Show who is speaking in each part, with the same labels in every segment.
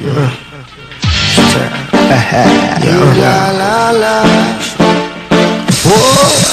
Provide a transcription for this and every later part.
Speaker 1: La la la. Whoa.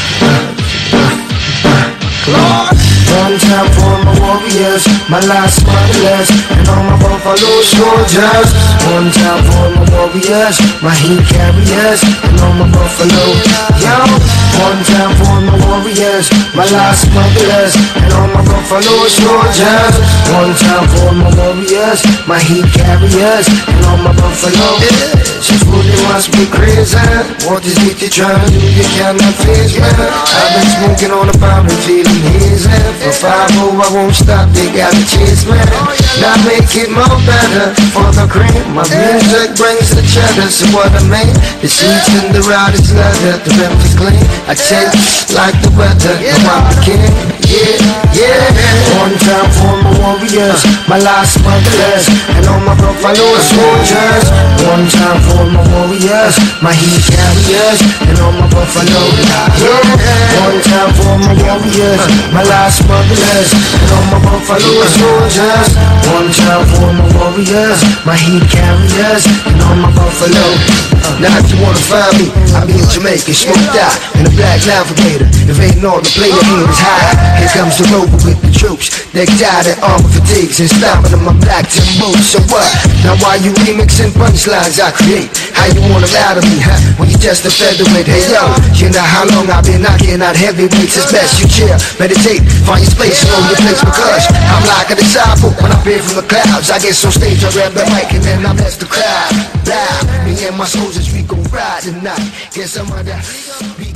Speaker 1: One time for my warriors, my last motherless, and all my buffalo soldiers. One time for my warriors, my heat carriers, and all my buffalo. Yo, one time for my warriors, my last motherless, and all my buffalo soldiers. One time for my warriors, my heat carriers, and all my buffalo. She fully must be crazy. What is it you trying to do? You cannot face me. I've been smoking on the bomb and feeling hazy. For 5-0 I won't stop, they gotta chase me. Now make it more better for the cream. My music brings the cheddar, so what I mean. The seats in the ride is leather, the rims is clean. I change like the weather, I'm the king. Yeah. One time for my warriors, my last motherless, and all my buffalo soldiers. One time for my warriors, my heat carriers, and all my buffalo. Yeah. One time for my warriors, my last motherless, and all my buffalo soldiers. One time for my warriors, my heat carriers, and all my buffalo. Now if you wanna find me, I'll be in Jamaica, smoked out in a black navigator. If ain't all the player here is high. Here comes the rover with the troops, decked out in armor fatigues and stomping on my black tin boots. So what? Now why you remixing punchlines I create? How you wanna lie to me, huh? When you just a featherweight. Hey yo, you know how long I've been knocking out heavyweights. It's best you chill, meditate, find your space, know your place, because I'm like a disciple when I appear from the clouds. I get on stage, I grab the mic and then I bless the crowd. Blah, me and my soldiers, we gon' ride tonight. Guess I'm under.